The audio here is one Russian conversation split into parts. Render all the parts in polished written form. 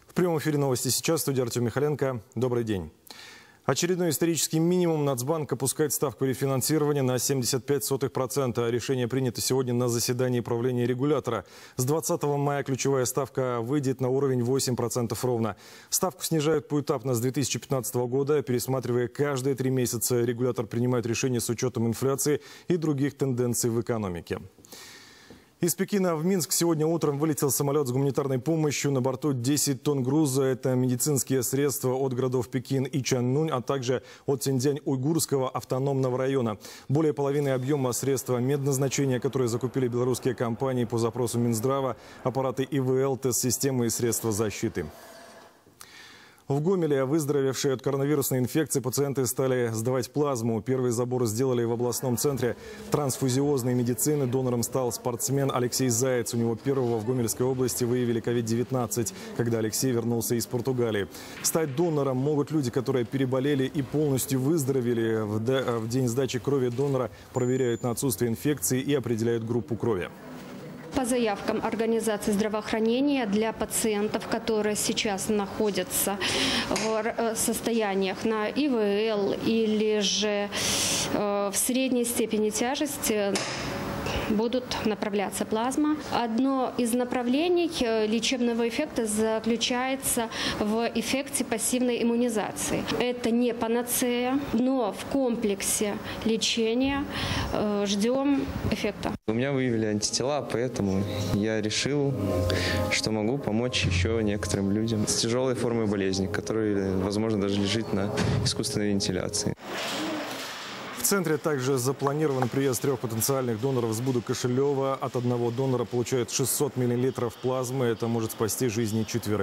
В прямом эфире новости сейчас. В студии Артем Михаленко. Добрый день. Очередной исторический минимум. Нацбанк опускает ставку рефинансирования на 0,75%. Решение принято сегодня на заседании правления регулятора. С 20 мая ключевая ставка выйдет на уровень 8% ровно. Ставку снижают поэтапно с 2015 года. Пересматривая каждые 3 месяца, регулятор принимает решение с учетом инфляции и других тенденций в экономике. Из Пекина в Минск сегодня утром вылетел самолет с гуманитарной помощью. На борту 10 тонн груза. Это медицинские средства от городов Пекин и Чаннунь, а также от Синьцзянь-Уйгурского автономного района. Более половины объема средства медназначения, которые закупили белорусские компании по запросу Минздрава, аппараты ИВЛ, тест-системы и средства защиты. В Гомеле выздоровевшие от коронавирусной инфекции пациенты стали сдавать плазму. Первый забор сделали в областном центре трансфузиозной медицины. Донором стал спортсмен Алексей Заяц. У него первого в Гомельской области выявили COVID-19, когда Алексей вернулся из Португалии. Стать донором могут люди, которые переболели и полностью выздоровели. В день сдачи крови донора проверяют на отсутствие инфекции и определяют группу крови. По заявкам организации здравоохранения для пациентов, которые сейчас находятся в состояниях на ИВЛ или же в средней степени тяжести, будут направляться плазма. Одно из направлений лечебного эффекта заключается в эффекте пассивной иммунизации. Это не панацея, но в комплексе лечения ждем эффекта. У меня выявили антитела, поэтому я решил, что могу помочь еще некоторым людям с тяжелой формой болезни, которые, возможно, даже лежат на искусственной вентиляции. В центре также запланирован приезд 3 потенциальных доноров с Буду-Кошелева. От одного донора получают 600 мл плазмы. Это может спасти жизни 4.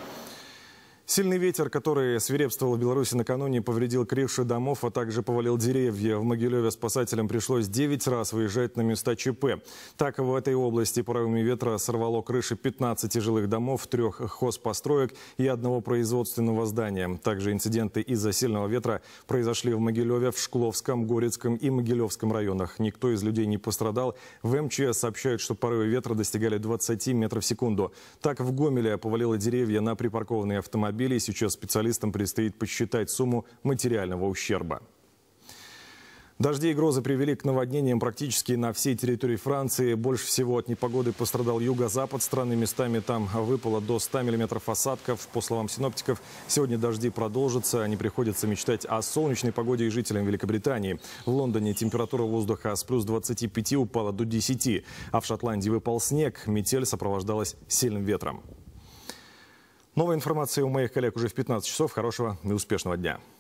Сильный ветер, который свирепствовал в Беларуси накануне, повредил крыши домов, а также повалил деревья. В Могилеве спасателям пришлось 9 раз выезжать на места ЧП. Так, в этой области порывами ветра сорвало крыши 15 жилых домов, 3 хозпостроек и 1 производственного здания. Также инциденты из-за сильного ветра произошли в Могилеве, в Шкловском, Горецком и Могилевском районах. Никто из людей не пострадал. В МЧС сообщают, что порывы ветра достигали 20 метров в секунду. Так, в Гомеле повалило деревья на припаркованные автомобили. Сейчас специалистам предстоит подсчитать сумму материального ущерба. Дожди и грозы привели к наводнениям практически на всей территории Франции. Больше всего от непогоды пострадал юго-запад страны. Местами там выпало до 100 миллиметров осадков. По словам синоптиков, сегодня дожди продолжатся. Не приходится мечтать о солнечной погоде и жителям Великобритании. В Лондоне температура воздуха с плюс 25 упала до 10. А в Шотландии выпал снег. Метель сопровождалась сильным ветром. Новая информация у моих коллег уже в 15 часов. Хорошего и успешного дня.